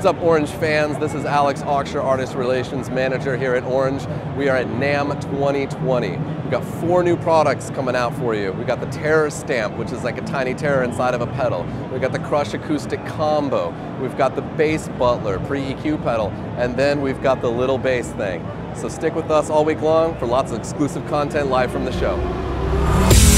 up, Orange fans? This is Alex Auksher, Artist Relations Manager here at Orange. We are at NAMM 2020. We've got 4 new products coming out for you. We've got the Terror Stamp, which is like a tiny terror inside of a pedal. We've got the Crush Acoustic Combo. We've got the Bass Butler pre-EQ pedal. And then we've got the little bass thing. So stick with us all week long for lots of exclusive content live from the show.